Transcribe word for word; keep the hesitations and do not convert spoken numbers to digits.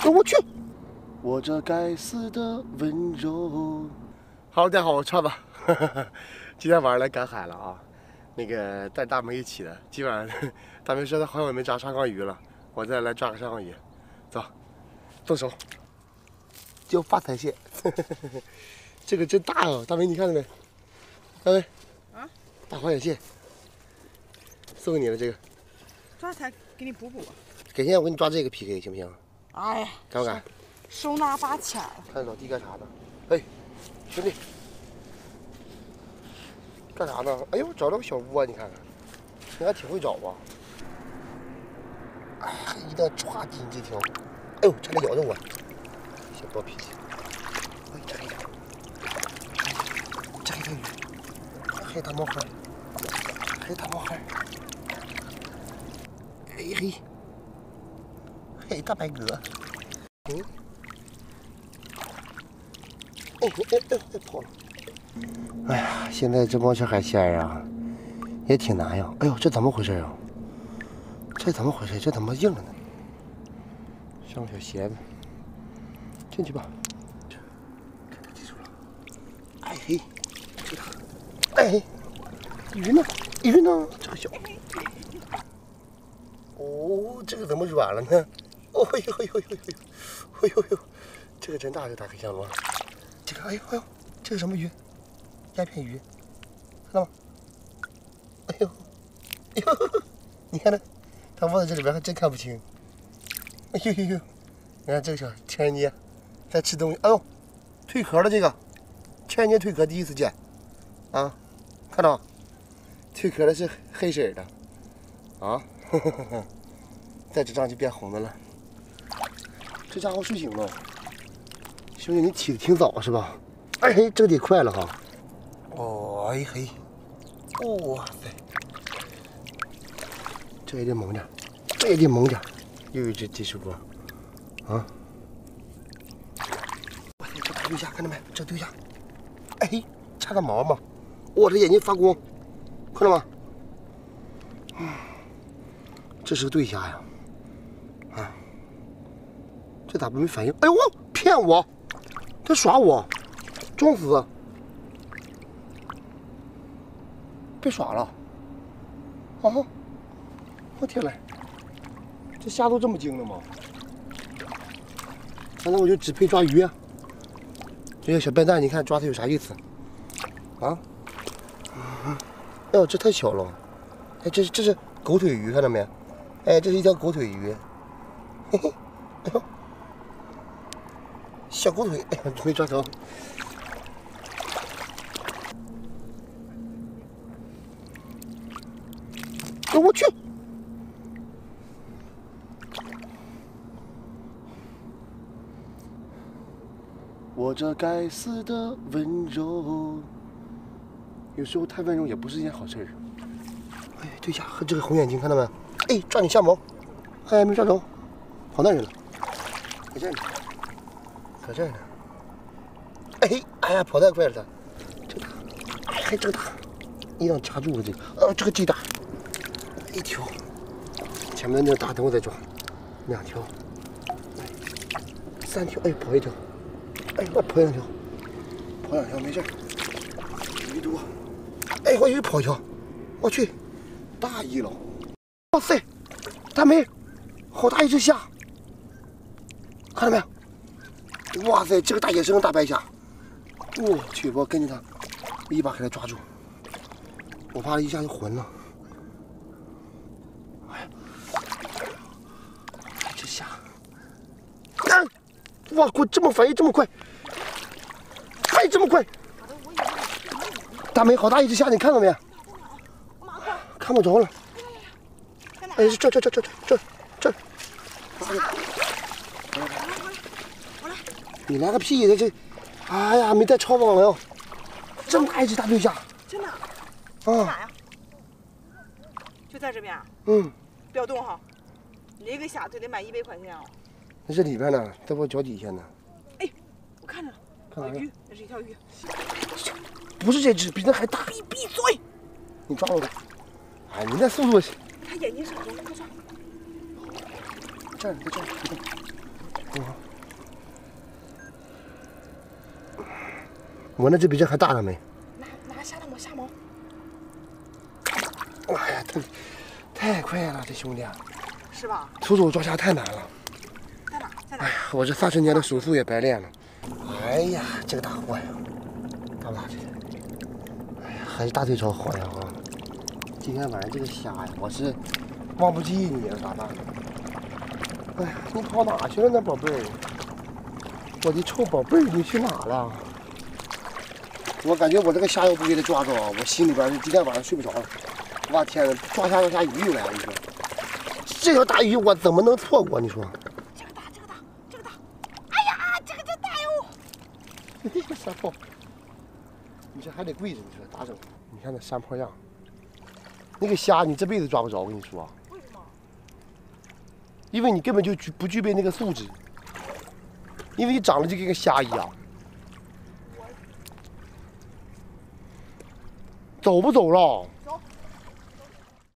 我去，我这该死的温柔。好，大家好，我串子，今天晚上来赶海了啊。那个带大梅一起的，今晚大梅说她好久没抓沙缸鱼了，我再来抓个沙缸鱼。走，动手。叫发财蟹，这个真大哦，大梅你看到没？大梅，啊，大黄眼蟹，送给你了这个。 抓才给你补补。 改天我给你抓这个 P K 行不行？ 哎呀， 敢不敢？ 收拿把钱了。 看老弟干啥呢？哎，兄弟，干啥呢？哎呦，找着个小窝，你看看，你还挺会找啊。哎，一定要抓紧这条。哎呦，差点咬着我，小暴脾气。哎，这黑条，这黑条鱼，黑大毛孩，黑大毛孩。哎嘿，嘿大白鹅。嗯。哎哎哎哎跑了！哎呀，现在这帮小海鲜呀，也挺难呀。哎呦，这怎么回事啊？这怎么回事？这怎么硬了呢？上小鞋子，进去吧。看他记住了。哎嘿，这大。哎嘿，鱼呢？鱼呢？这个小。哦，这个怎么软了呢？哦呦呦呦呦呦！哎呦呦，这个真大，这大黑香螺。这个，哎呦哎呦，这是什么鱼？鸦片鱼，看到吗？哎呦，哎呦，你看它，它窝在这里边还真看不清。哎呦呦呦，你看这个小千年在吃东西。哎呦，蜕壳了这个，千年蜕壳第一次见，啊，看到吗？蜕壳的是黑色的，啊，呵呵呵呵，再这张就变红的了。这家伙睡醒了。兄弟，你起得挺早是吧？哎嘿，这个得快了哈。哦，哎嘿，哇塞，这也得猛点，这也得猛点。又一只鸡翅锅，啊！哇塞，这大对虾看到没？这对虾，哎嘿，插个毛嘛，哇，这眼睛发光，看到吗？嗯，这是个对虾呀，啊，这咋没反应？哎呦，骗我！他耍我，装死！被耍了！啊！我天嘞，这虾都这么精了吗？那我就只配抓鱼啊！这些小笨蛋，你看抓它有啥意思？啊？哎呦，这太小了！哎，这是这是狗腿鱼，看到没？哎，这是一条狗腿鱼。嘿嘿，哎呦！小狗腿，哎呀，没抓着。哎，我去！我这该死的温柔，有时候太温柔也不是件好事儿。哎，对呀，和这个红眼睛看到没？哎，抓你下毛！哎，没抓着，跑那儿去了，在这儿呢。搁这儿呢，哎嘿，哎呀，跑太快了它，这大，哎还这个大，一定要掐住了这个，呃，这个巨大，一条，前面那个大等我再抓，两条，三条，哎，跑一条，哎，我跑两条，跑两条没事，鱼多，哎，我又跑一条，我去，大一了，哇塞，大梅，好大一只虾，看到没有？哇塞，这个大野生大白虾，我去，我跟着它，一把给它抓住，我怕它一下就昏了。哎呀，这虾，哎，哇，我这么反应这么快，还这么快！大梅，好大一只虾，你看到没？看不着了。哎，这这这这这这这。你来个屁的这！哎呀，没带抄网了哟！这么大一只大对虾， 真的？ 啊！ 在哪呀？就在这边。 嗯。 不要动哈，你这个虾就得买一百块钱哦。 那这里边呢，在我脚底下呢。 哎，我看着了， 看鱼，那是一条鱼。 不是这只，比那还大。 闭闭嘴！ 你抓住它！哎，你那速度…… 它眼睛闪着，快抓！ 这儿，在这儿，在这儿。 我那只比这还大了没？ 拿拿下了吗？下吗？ 哎呀，太太快了，这兄弟啊！ 是吧？ 徒手抓虾太难了。 在哪？在哪？ 哎呀，我这三十年的手速也白练了。哎呀，这个大货呀，大不大这个？哎呀，还是大腿槽好呀啊！今天晚上这个虾呀，我是忘不记你了，咋办？哎呀，你跑哪去了呢，宝贝儿？我的臭宝贝儿，你去哪了？我感觉我这个虾要不给它抓着啊，我心里边今天晚上睡不着了。我天哪，抓虾抓虾鱼又来了，你说这条大鱼我怎么能错过？你说？ 这个大，这个大，这个大！哎呀，这个真大哟！ 这个山炮，你这还得跪着，你说咋整？你看那山炮样，那个虾你这辈子抓不着，我跟你说。 为什么？ 因为你根本就具不具备那个素质，因为你长得就跟个虾一样。走不走了？ 走。